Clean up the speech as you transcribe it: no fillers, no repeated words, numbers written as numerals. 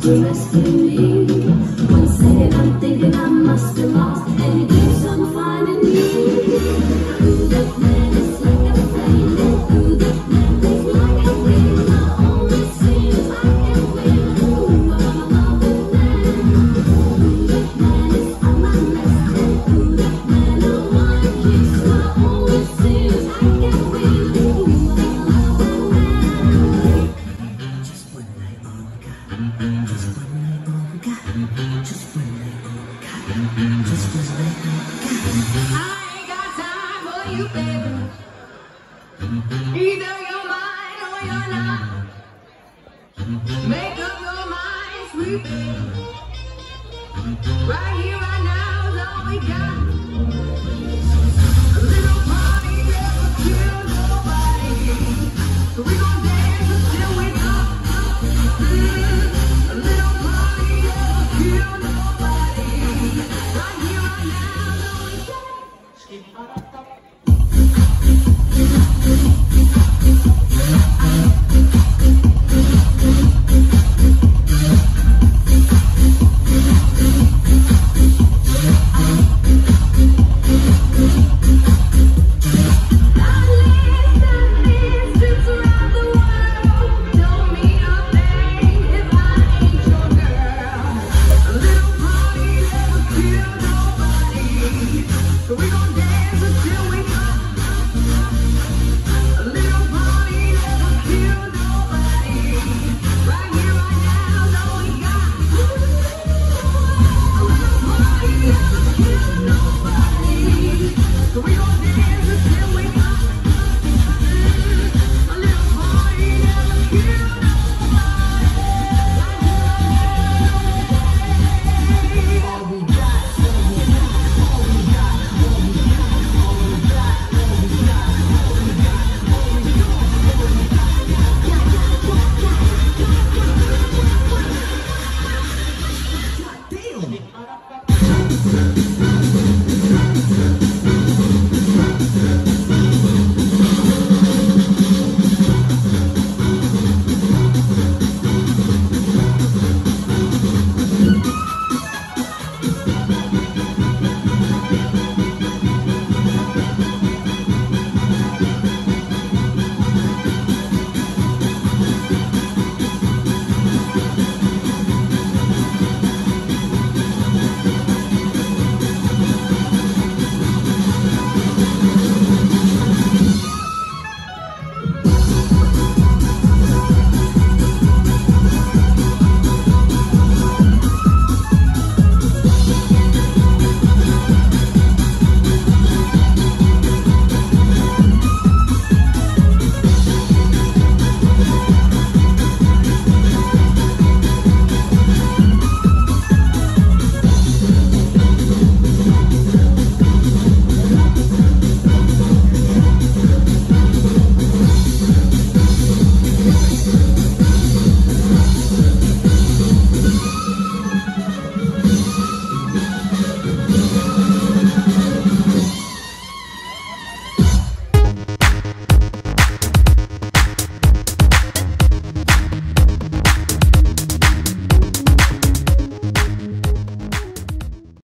the rest of me. One second I'm thinking I must be lost, and it keeps on finding me. Ooh, that man is like a flame. Ooh, that man is like a flame. I only see if I can win. Ooh, I wanna love that man. Ooh, that man is on my list. Ooh, that man I wanna kiss. I only see if I can win. Ooh, I wanna love that man. Just one night, all we got. Just one night, all we got. Just one night, all we got. Just one night, all we got. I ain't got time for you, baby. Either you're mine or you're not. Make up your mind, sweet baby. Right here, right now is all we got. A little